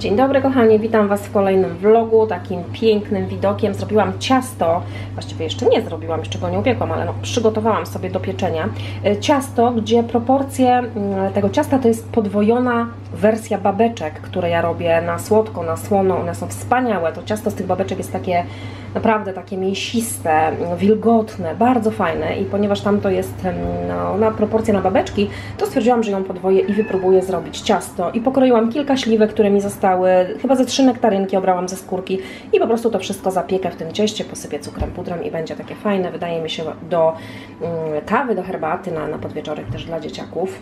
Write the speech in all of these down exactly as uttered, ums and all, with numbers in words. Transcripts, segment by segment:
Dzień dobry kochani, witam Was w kolejnym vlogu, takim pięknym widokiem. Zrobiłam ciasto, właściwie jeszcze nie zrobiłam, jeszcze go nie upiekłam, ale no, przygotowałam sobie do pieczenia. Ciasto, gdzie proporcje tego ciasta to jest podwojona wersja babeczek, które ja robię na słodko, na słono. One są wspaniałe, to ciasto z tych babeczek jest takie naprawdę takie mięsiste, wilgotne, bardzo fajne i ponieważ tam to jest no, na proporcje na babeczki, to stwierdziłam, że ją podwoję i wypróbuję zrobić ciasto. I pokroiłam kilka śliwek, które mi zostały, chyba ze trzy nektarynki obrałam ze skórki i po prostu to wszystko zapiekę w tym cieście, posypię cukrem, pudrem i będzie takie fajne, wydaje mi się, do mm, kawy, do herbaty, na, na podwieczorek też dla dzieciaków.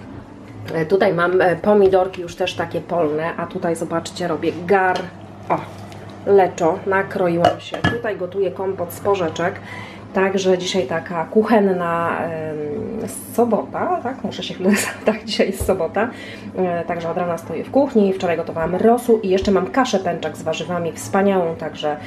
Tutaj mam pomidorki już też takie polne, a tutaj zobaczcie, robię gar, o, leczo, nakroiłam się, tutaj gotuję kompot z porzeczek, także dzisiaj taka kuchenna e, sobota, tak, muszę się chwilę, tak, dzisiaj jest sobota, e, także od rana stoję w kuchni, wczoraj gotowałam rosół i jeszcze mam kaszę pęczak z warzywami, wspaniałą, także e,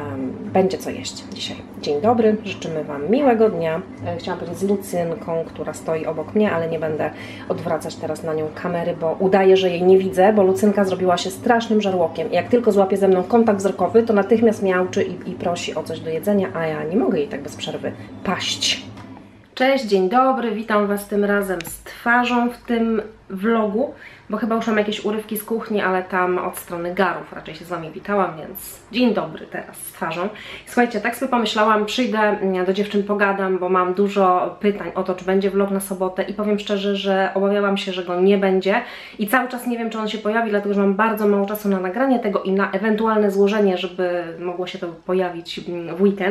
będzie co jeść dzisiaj. Dzień dobry, życzymy Wam miłego dnia. E, chciałam powiedzieć z Lucynką, która stoi obok mnie, ale nie będę odwracać teraz na nią kamery, bo udaję, że jej nie widzę, bo Lucynka zrobiła się strasznym żarłokiem i jak tylko złapie ze mną kontakt wzrokowy, to natychmiast miauczy i, i prosi o coś do jedzenia, a ja nie mogę jej tak bez przerwy paść. Cześć, dzień dobry, witam Was tym razem z twarzą w tym vlogu, bo chyba już mam jakieś urywki z kuchni, ale tam od strony garów raczej się z Wami witałam, więc dzień dobry teraz z twarzą. Słuchajcie, tak sobie pomyślałam, przyjdę do dziewczyn, pogadam, bo mam dużo pytań o to, czy będzie vlog na sobotę i powiem szczerze, że obawiałam się, że go nie będzie i cały czas nie wiem, czy on się pojawi, dlatego że mam bardzo mało czasu na nagranie tego i na ewentualne złożenie, żeby mogło się to pojawić w weekend.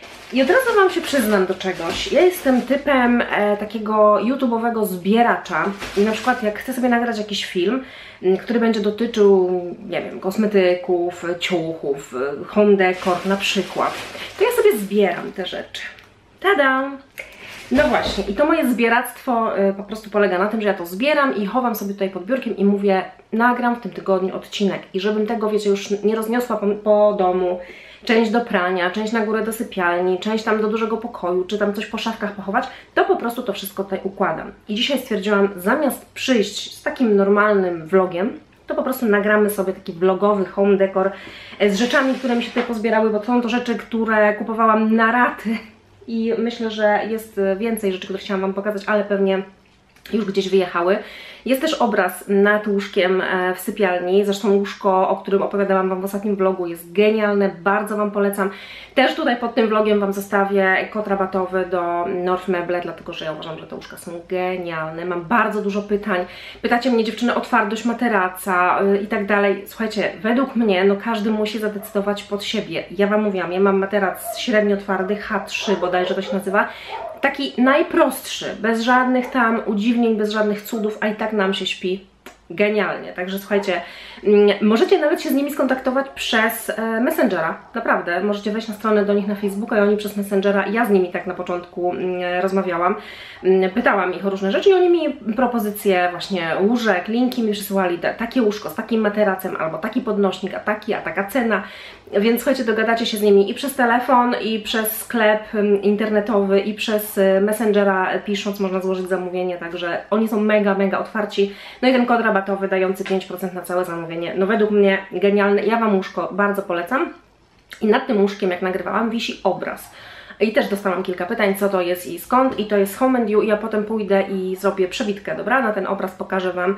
I od razu Wam się przyznam do czegoś. Ja jestem typem e, takiego YouTube'owego zbieracza i na przykład jak chcę sobie nagrać jakiś film, m, który będzie dotyczył, nie wiem, kosmetyków, ciuchów, home decor na przykład, to ja sobie zbieram te rzeczy. Tada! No właśnie, i to moje zbieractwo y, po prostu polega na tym, że ja to zbieram i chowam sobie tutaj pod biurkiem i mówię, nagram w tym tygodniu odcinek i żebym tego, wiecie, już nie rozniosła po, po domu, część do prania, część na górę do sypialni, część tam do dużego pokoju, czy tam coś po szafkach pochować, to po prostu to wszystko tutaj układam. I dzisiaj stwierdziłam, zamiast przyjść z takim normalnym vlogiem, to po prostu nagramy sobie taki vlogowy home decor z rzeczami, które mi się tutaj pozbierały, bo są to rzeczy, które kupowałam na raty i myślę, że jest więcej rzeczy, które chciałam Wam pokazać, ale pewnie już gdzieś wyjechały. Jest też obraz nad łóżkiem w sypialni, zresztą łóżko, o którym opowiadałam Wam w ostatnim vlogu, jest genialne, bardzo Wam polecam. Też tutaj pod tym vlogiem Wam zostawię kod rabatowy do North Meble, dlatego że ja uważam, że te łóżka są genialne. Mam bardzo dużo pytań. Pytacie mnie, dziewczyny, o twardość materaca yy, i tak dalej. Słuchajcie, według mnie, no każdy musi zadecydować pod siebie. Ja Wam mówiłam, ja mam materac średnio twardy, H trzy bodajże to się nazywa. Taki najprostszy, bez żadnych tam udziwnień, bez żadnych cudów, a i tak nam się śpi genialnie. Także słuchajcie, możecie nawet się z nimi skontaktować przez e, Messengera, naprawdę. Możecie wejść na stronę do nich na Facebooka i oni przez Messengera, ja z nimi tak na początku e, rozmawiałam, e, pytałam ich o różne rzeczy i oni mi propozycje właśnie łóżek, linki mi przysyłali, takie łóżko z takim materacem, albo taki podnośnik, a taki, a taka cena. Więc słuchajcie, dogadacie się z nimi i przez telefon, i przez sklep internetowy, i przez Messengera pisząc można złożyć zamówienie, także oni są mega, mega otwarci. No i ten kod rabatowy dający pięć procent na całe zamówienie, no według mnie genialny. Ja Wam łóżko bardzo polecam. I nad tym łóżkiem, jak nagrywałam, wisi obraz. I też dostałam kilka pytań, co to jest i skąd. I to jest Home and You i ja potem pójdę i zrobię przebitkę, dobra? Na ten obraz pokażę Wam.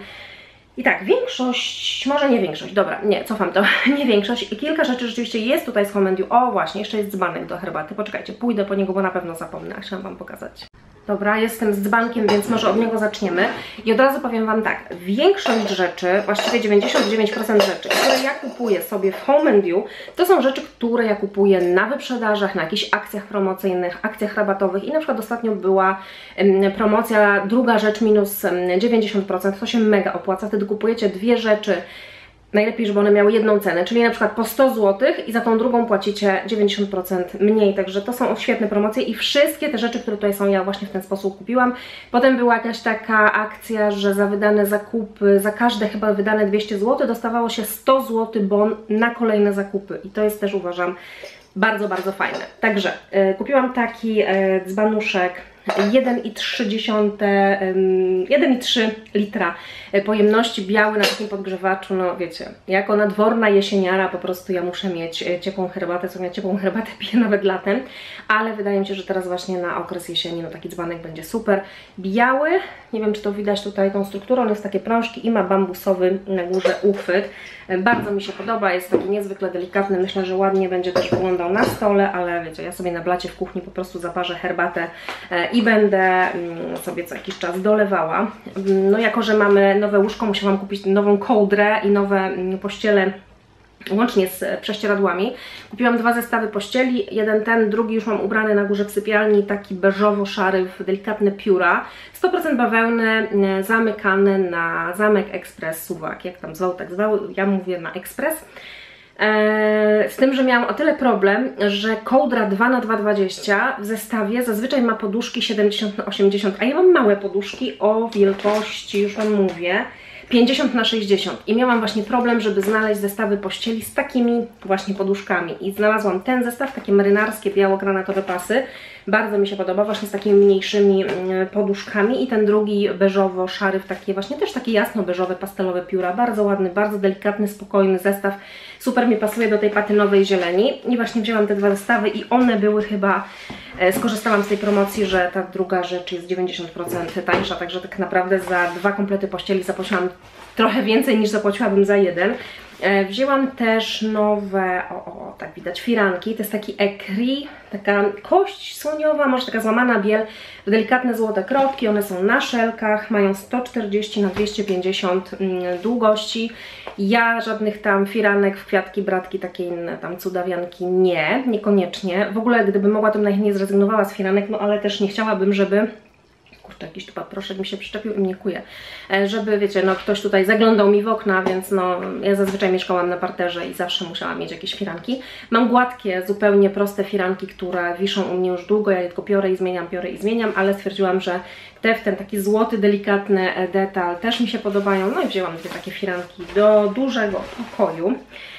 I tak, większość, może nie większość, dobra, nie, cofam to, nie większość. Kilka rzeczy rzeczywiście jest tutaj z Home and You. O właśnie, jeszcze jest dzbanek do herbaty, poczekajcie, pójdę po niego, bo na pewno zapomnę, a chciałam Wam pokazać. Dobra, jestem z dzbankiem, więc może od niego zaczniemy. I od razu powiem Wam tak, większość rzeczy, właściwie dziewięćdziesiąt dziewięć procent rzeczy, które ja kupuję sobie w Home and You, to są rzeczy, które ja kupuję na wyprzedażach, na jakichś akcjach promocyjnych, akcjach rabatowych i na przykład ostatnio była um, promocja, druga rzecz minus dziewięćdziesiąt procent, to się mega opłaca, wtedy kupujecie dwie rzeczy, najlepiej, żeby one miały jedną cenę, czyli na przykład po sto złotych i za tą drugą płacicie dziewięćdziesiąt procent mniej, także to są świetne promocje i wszystkie te rzeczy, które tutaj są, ja właśnie w ten sposób kupiłam. Potem była jakaś taka akcja, że za wydane zakupy, za każde chyba wydane dwieście złotych dostawało się sto złotych bon na kolejne zakupy i to jest też, uważam, bardzo, bardzo fajne. Także y, kupiłam taki y, dzbanuszek jeden i trzy litra pojemności, biały na takim podgrzewaczu, no wiecie, jako nadworna jesieniara po prostu ja muszę mieć ciepłą herbatę, co ja ciepłą herbatę piję nawet latem, ale wydaje mi się, że teraz właśnie na okres jesieni, no taki dzbanek będzie super. Biały, nie wiem czy to widać tutaj tą strukturą, on jest takie prążki i ma bambusowy na górze uchwyt. Bardzo mi się podoba, jest taki niezwykle delikatny, myślę, że ładnie będzie też wyglądał na stole, ale wiecie, ja sobie na blacie w kuchni po prostu zaparzę herbatę i będę sobie co jakiś czas dolewała. No jako, że mamy nowe łóżko, musiałam kupić nową kołdrę i nowe pościele, łącznie z prześcieradłami. Kupiłam dwa zestawy pościeli, jeden ten, drugi już mam ubrany na górze w sypialni, taki beżowo-szary, delikatne pióra, sto procent bawełny, zamykany na Zamek Express Suwak, jak tam zwał, tak zwał, ja mówię na Express. Z tym, że miałam o tyle problem, że kołdra dwa na dwa dwadzieścia w zestawie zazwyczaj ma poduszki siedemdziesiąt na osiemdziesiąt, a ja mam małe poduszki o wielkości, już Wam mówię, pięćdziesiąt na sześćdziesiąt i miałam właśnie problem, żeby znaleźć zestawy pościeli z takimi właśnie poduszkami i znalazłam ten zestaw, takie marynarskie biało-granatowe pasy, bardzo mi się podoba, właśnie z takimi mniejszymi poduszkami i ten drugi beżowo-szary w takie właśnie też takie jasno-beżowe, pastelowe pióra, bardzo ładny, bardzo delikatny, spokojny zestaw, super mi pasuje do tej patynowej zieleni i właśnie wzięłam te dwa zestawy i one były chyba, skorzystałam z tej promocji, że ta druga rzecz jest dziewięćdziesiąt procent tańsza, także tak naprawdę za dwa komplety pościeli zapłaciłam trochę więcej niż zapłaciłabym za jeden. Wzięłam też nowe, o, o, tak widać, firanki, to jest taki ekri, taka kość słoniowa, może taka złamana biel, delikatne złote kropki, one są na szelkach, mają sto czterdzieści na dwieście pięćdziesiąt długości. Ja żadnych tam firanek w kwiatki, bratki, takie inne tam cudawianki nie, niekoniecznie. W ogóle gdybym mogła, to najchętniej zrezygnowała z firanek, no ale też nie chciałabym, żeby... Kurczę, jakiś tu proszek mi się przyczepił i mnie kuje. Żeby, wiecie, no ktoś tutaj zaglądał mi w okna, więc no ja zazwyczaj mieszkałam na parterze i zawsze musiałam mieć jakieś firanki. Mam gładkie, zupełnie proste firanki, które wiszą u mnie już długo, ja je tylko piorę i zmieniam, piorę i zmieniam, ale stwierdziłam, że te w ten taki złoty, delikatny detal też mi się podobają. No i wzięłam dwie takie firanki do dużego pokoju.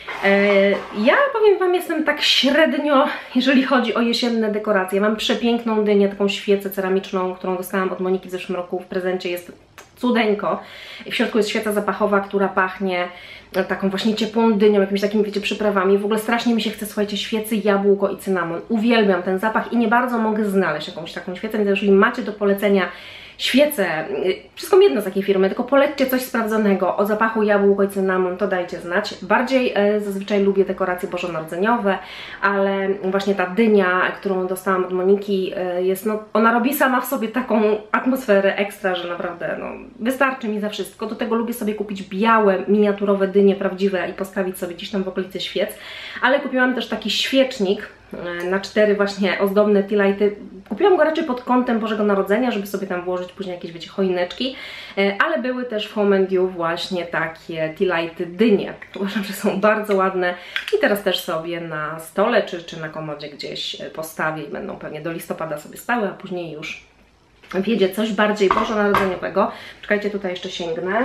Ja powiem Wam, jestem tak średnio, jeżeli chodzi o jesienne dekoracje. Mam przepiękną dynię, taką świecę ceramiczną, którą dostałam od Moniki w zeszłym roku w prezencie. Jest cudeńko. I w środku jest świeca zapachowa, która pachnie taką właśnie ciepłą dynią, jakimiś takimi, wiecie, przyprawami. W ogóle strasznie mi się chce, słuchajcie, świecy, jabłko i cynamon. Uwielbiam ten zapach i nie bardzo mogę znaleźć jakąś taką świecę, więc jeżeli macie do polecenia świece, wszystko mi jedno z takiej firmy, tylko polećcie coś sprawdzonego o zapachu jabłko i cynamon, to dajcie znać. Bardziej e, zazwyczaj lubię dekoracje bożonarodzeniowe, ale właśnie ta dynia, którą dostałam od Moniki, e, jest, no, ona robi sama w sobie taką atmosferę ekstra, że naprawdę, no, wystarczy mi za wszystko. Do tego lubię sobie kupić białe, miniaturowe dynie prawdziwe i postawić sobie gdzieś tam w okolicy świec, ale kupiłam też taki świecznik na cztery właśnie ozdobne tea lighty. Kupiłam go raczej pod kątem Bożego Narodzenia, żeby sobie tam włożyć później jakieś, wiecie, choineczki, ale były też w Home and You właśnie takie tea lighty dynie. Uważam, że są bardzo ładne i teraz też sobie na stole czy, czy na komodzie gdzieś postawię i będą pewnie do listopada sobie stały, a później już wjedzie coś bardziej bożonarodzeniowego. Czekajcie, tutaj jeszcze sięgnę.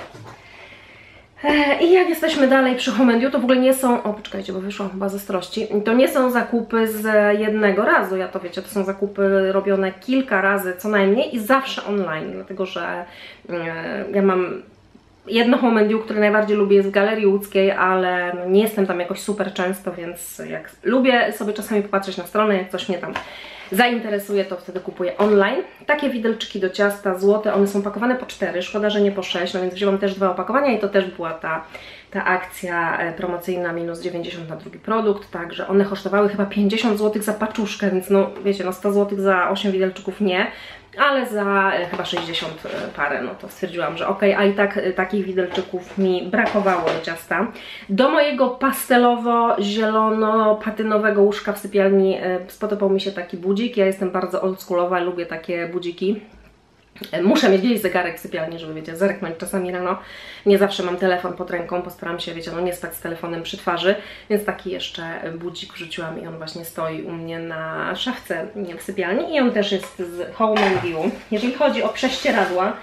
I jak jesteśmy dalej przy Home and You, to w ogóle nie są, o poczekajcie, bo wyszłam chyba ze strości, to nie są zakupy z jednego razu, ja to wiecie, to są zakupy robione kilka razy co najmniej i zawsze online, dlatego że ja mam jedno Home and You, które najbardziej lubię, jest w Galerii Łódzkiej, ale nie jestem tam jakoś super często, więc jak lubię sobie czasami popatrzeć na stronę, jak coś mnie tam zainteresuje, to wtedy kupuję online. Takie widelczyki do ciasta złote, one są pakowane po cztery, szkoda, że nie po sześć, no więc wzięłam też dwa opakowania i to też była ta, ta akcja promocyjna minus dziewięćdziesiąt na drugi produkt, także one kosztowały chyba pięćdziesiąt złotych za paczuszkę, więc no wiecie, no sto złotych za osiem widelczyków nie, ale za chyba sześćdziesiąt parę, no to stwierdziłam, że ok, a i tak takich widelczyków mi brakowało do ciasta. Do mojego pastelowo-zielono-patynowego łóżka w sypialni spodobał mi się taki budzik. Ja jestem bardzo oldschoolowa, lubię takie budziki. Muszę mieć gdzieś zegarek w sypialni, żeby, wiecie, zerknąć czasami rano. Nie zawsze mam telefon pod ręką, postaram się, wiecie, no nie spać z telefonem przy twarzy, więc taki jeszcze budzik wrzuciłam i on właśnie stoi u mnie na szafce w sypialni i on też jest z Home and You. Jeżeli chodzi o prześcieradła,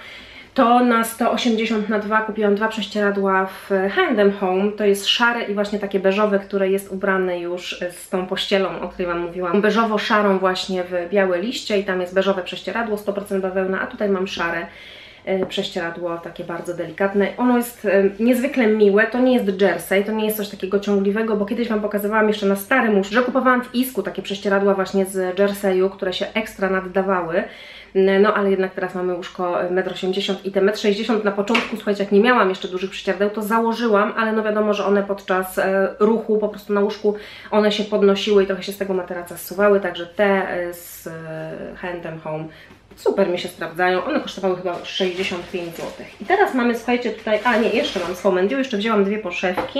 To na sto osiemdziesiąt na dwa kupiłam dwa prześcieradła w H and M Home. To jest szare i właśnie takie beżowe, które jest ubrane już z tą pościelą, o której Wam mówiłam. Beżowo-szarą właśnie w białe liście i tam jest beżowe prześcieradło, sto procent bawełna, a tutaj mam szare prześcieradło, takie bardzo delikatne. Ono jest niezwykle miłe, to nie jest jersey, to nie jest coś takiego ciągliwego, bo kiedyś Wam pokazywałam jeszcze na starym łóżku, że kupowałam w Isku takie prześcieradła właśnie z jerseyu, które się ekstra naddawały. No ale jednak teraz mamy łóżko metr osiemdziesiąt i te metr sześćdziesiąt na początku, słuchajcie, jak nie miałam jeszcze dużych prześcieradeł, to założyłam, ale no wiadomo, że one podczas ruchu po prostu na łóżku one się podnosiły i trochę się z tego materaca zsuwały, także te z H and M Home super mi się sprawdzają. One kosztowały chyba sześćdziesiąt pięć złotych. I teraz mamy, słuchajcie, tutaj, a nie, jeszcze mam z Home and You, jeszcze wzięłam dwie poszewki.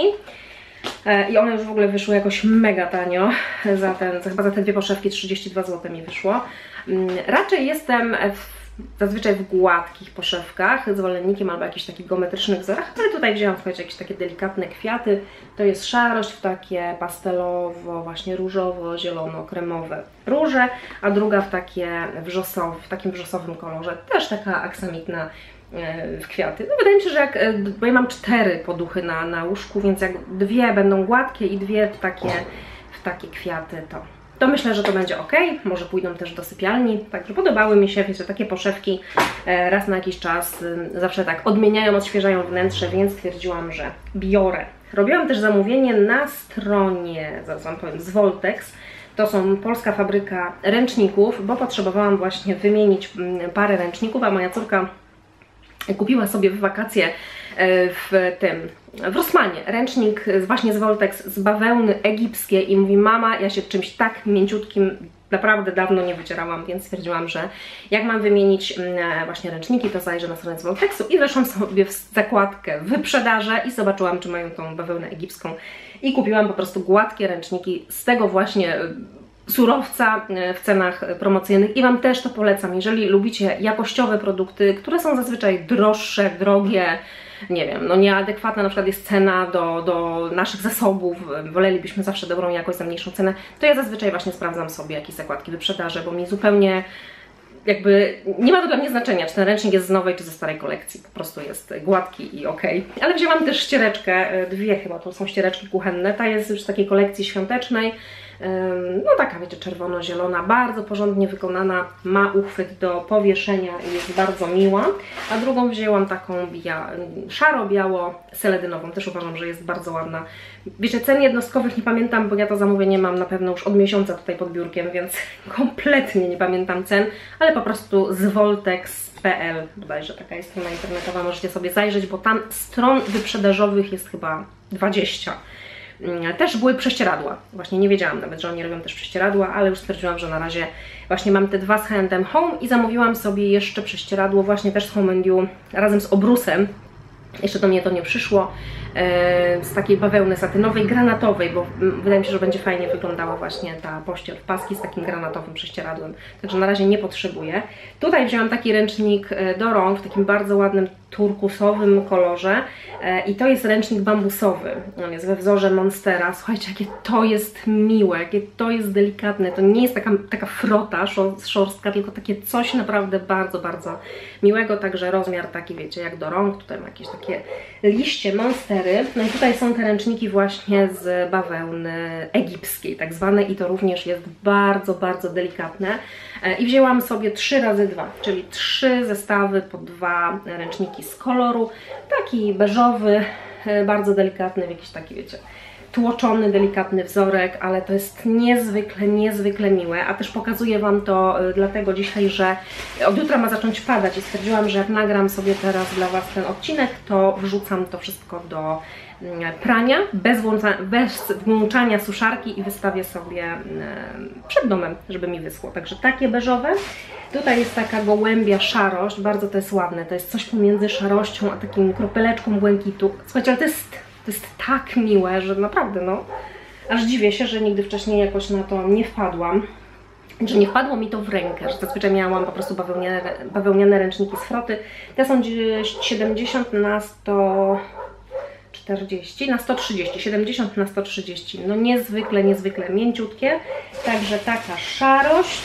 I one już w ogóle wyszły jakoś mega tanio. Za ten, za, chyba za te dwie poszewki trzydzieści dwa złote mi wyszło. Raczej jestem w, zazwyczaj w gładkich poszewkach, zwolennikiem albo jakichś takich geometrycznych wzorach, ale tutaj wzięłam, słuchajcie, jakieś takie delikatne kwiaty. To jest szarość w takie pastelowo, właśnie różowo, zielono, kremowe róże, a druga w takie wrzosowe, w takim wrzosowym kolorze, też taka aksamitna w kwiaty. No wydaje mi się, że jak, bo ja mam cztery poduchy na, na łóżku, więc jak dwie będą gładkie i dwie w takie, w takie kwiaty, to, to myślę, że to będzie ok. Może pójdą też do sypialni. Także podobały mi się, wiecie, takie poszewki raz na jakiś czas zawsze tak odmieniają, odświeżają wnętrze, więc stwierdziłam, że biorę. Robiłam też zamówienie na stronie, zaraz Wam powiem, z Voltex. To są polska fabryka ręczników, bo potrzebowałam właśnie wymienić parę ręczników, a moja córka kupiła sobie w wakacje w tym, w Rossmanie ręcznik właśnie z Voltex z bawełny egipskiej i mówi: mama, ja się czymś tak mięciutkim naprawdę dawno nie wycierałam, więc stwierdziłam, że jak mam wymienić właśnie ręczniki, to zajrzę na stronę z Voltexu i weszłam sobie w zakładkę wyprzedaże i zobaczyłam, czy mają tą bawełnę egipską i kupiłam po prostu gładkie ręczniki z tego właśnie surowca w cenach promocyjnych i Wam też to polecam, jeżeli lubicie jakościowe produkty, które są zazwyczaj droższe, drogie, nie wiem, no nieadekwatna na przykład jest cena do, do naszych zasobów, wolelibyśmy zawsze dobrą jakość za mniejszą cenę, to ja zazwyczaj właśnie sprawdzam sobie jakieś zakładki wyprzedaży, bo mi zupełnie jakby nie ma to dla mnie znaczenia, czy ten ręcznik jest z nowej, czy ze starej kolekcji, po prostu jest gładki i ok. Ale wzięłam też ściereczkę, dwie chyba, to są ściereczki kuchenne, ta jest już z takiej kolekcji świątecznej, no taka, wiecie, czerwono-zielona, bardzo porządnie wykonana, ma uchwyt do powieszenia i jest bardzo miła, a drugą wzięłam taką szaro-biało-seledynową, też uważam, że jest bardzo ładna. Wiecie, cen jednostkowych nie pamiętam, bo ja to zamówienie mam na pewno już od miesiąca tutaj pod biurkiem, więc kompletnie nie pamiętam cen, ale po prostu z voltex kropka p l, bodajże taka jest strona internetowa, możecie sobie zajrzeć, bo tam stron wyprzedażowych jest chyba dwadzieścia. Też były prześcieradła, właśnie nie wiedziałam nawet, że oni robią też prześcieradła, ale już stwierdziłam, że na razie właśnie mam te dwa z H and M Home i zamówiłam sobie jeszcze prześcieradło właśnie też z Home and You razem z obrusem. Jeszcze do mnie to nie przyszło, z takiej bawełny satynowej, granatowej, bo wydaje mi się, że będzie fajnie wyglądała właśnie ta pościel w paski z takim granatowym prześcieradłem, także na razie nie potrzebuję. Tutaj wzięłam taki ręcznik do rąk w takim bardzo ładnym turkusowym kolorze i to jest ręcznik bambusowy, on jest we wzorze Monstera. Słuchajcie, jakie to jest miłe, jakie to jest delikatne, to nie jest taka, taka frota szorstka, tylko takie coś naprawdę bardzo, bardzo miłego, także rozmiar taki, wiecie, jak do rąk, tutaj ma jakieś takie liście Monstery. No i tutaj są te ręczniki właśnie z bawełny egipskiej, tak zwane, i to również jest bardzo, bardzo delikatne. I wzięłam sobie trzy razy dwa, czyli trzy zestawy po dwa ręczniki z koloru. Taki beżowy, bardzo delikatny, jakiś taki, wiecie, tłoczony, delikatny wzorek, ale to jest niezwykle, niezwykle miłe, a też pokazuję Wam to dlatego dzisiaj, że od jutra ma zacząć padać i stwierdziłam, że jak nagram sobie teraz dla Was ten odcinek, to wrzucam to wszystko do prania, bez, włącza, bez włączania suszarki i wystawię sobie przed domem, żeby mi wyschło. Także takie beżowe. Tutaj jest taka gołębia szarość, bardzo to jest ładne, to jest coś pomiędzy szarością a takim kropeleczką błękitu. Słuchajcie, ale to jest, to jest tak miłe, że naprawdę no, aż dziwię się, że nigdy wcześniej jakoś na to nie wpadłam. Że nie wpadło mi to w rękę, że zazwyczaj miałam po prostu bawełniane, bawełniane ręczniki z froty. Te są siedemdziesiąt na sto czterdzieści, na sto trzydzieści, siedemdziesiąt na sto trzydzieści. No niezwykle, niezwykle mięciutkie. Także taka szarość.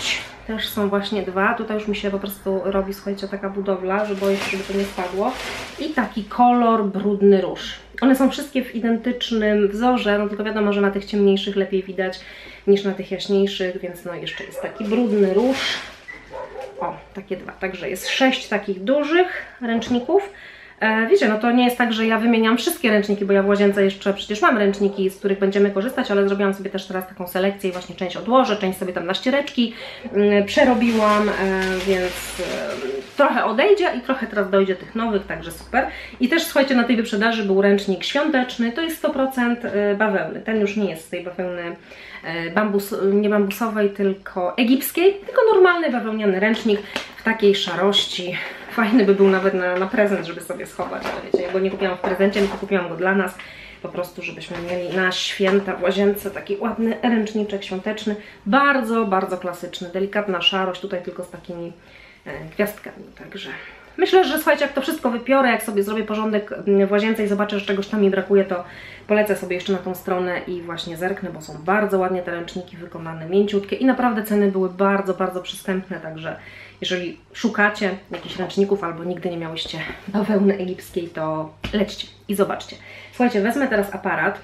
też są właśnie dwa. Tutaj już mi się po prostu robi, słuchajcie, taka budowla, że boję się, żeby to nie spadło. I taki kolor brudny róż. One są wszystkie w identycznym wzorze, no tylko wiadomo, że na tych ciemniejszych lepiej widać niż na tych jaśniejszych, więc no jeszcze jest taki brudny róż. O, takie dwa. Także jest sześć takich dużych ręczników. E, wiecie, no to nie jest tak, że ja wymieniam wszystkie ręczniki, bo ja w łazience jeszcze przecież mam ręczniki, z których będziemy korzystać, ale zrobiłam sobie też teraz taką selekcję i właśnie część odłożę, część sobie tam na ściereczki y, przerobiłam, e, więc e, trochę odejdzie i trochę teraz dojdzie tych nowych, także super. I też słuchajcie, na tej wyprzedaży był ręcznik świąteczny, to jest sto procent bawełny. Ten już nie jest z tej bawełny bambus, nie bambusowej, tylko egipskiej, tylko normalny bawełniany ręcznik w takiej szarości. Fajny by był nawet na, na prezent, żeby sobie schować, ale wiecie, ja go nie kupiłam w prezencie, tylko kupiłam go dla nas, po prostu żebyśmy mieli na święta w łazience taki ładny ręczniczek świąteczny, bardzo, bardzo klasyczny, delikatna szarość, tutaj tylko z takimi e, gwiazdkami, także myślę, że słuchajcie, jak to wszystko wypiorę, jak sobie zrobię porządek w łazience i zobaczę, że czegoś tam mi brakuje, to polecę sobie jeszcze na tą stronę i właśnie zerknę, bo są bardzo ładnie te ręczniki wykonane, mięciutkie i naprawdę ceny były bardzo, bardzo przystępne, także jeżeli szukacie jakichś ręczników albo nigdy nie miałyście bawełny egipskiej, to lećcie i zobaczcie. Słuchajcie, wezmę teraz aparat,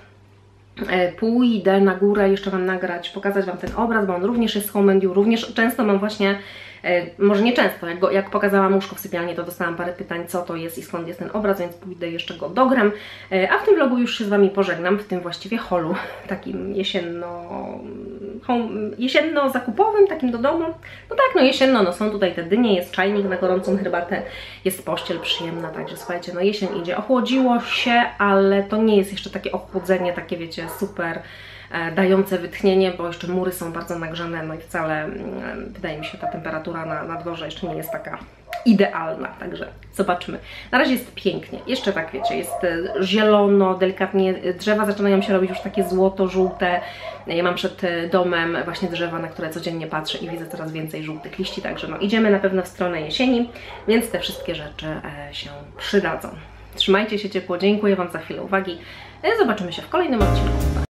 pójdę na górę, jeszcze Wam nagrać, pokazać Wam ten obraz, bo on również jest z Home and You, również często mam właśnie, może nie często, jak, go, jak pokazałam łóżko w sypialni, to dostałam parę pytań, co to jest i skąd jest ten obraz, więc pójdę jeszcze go dogram, a w tym vlogu już się z Wami pożegnam, w tym właściwie holu, takim jesienno, jesienno-zakupowym, takim do domu. No tak, no jesienno, no są tutaj te dynie, jest czajnik na gorącą herbatę, jest pościel przyjemna, także słuchajcie, no jesień idzie, ochłodziło się, ale to nie jest jeszcze takie ochłodzenie, takie wiecie, super dające wytchnienie, bo jeszcze mury są bardzo nagrzane, no i wcale wydaje mi się ta temperatura na, na dworze jeszcze nie jest taka idealna, także zobaczymy. Na razie jest pięknie, jeszcze tak wiecie, jest zielono, delikatnie, drzewa zaczynają się robić już takie złoto-żółte. Ja mam przed domem właśnie drzewa, na które codziennie patrzę i widzę coraz więcej żółtych liści, także no idziemy na pewno w stronę jesieni, więc te wszystkie rzeczy się przydadzą. Trzymajcie się ciepło, dziękuję Wam za chwilę uwagi, zobaczymy się w kolejnym odcinku.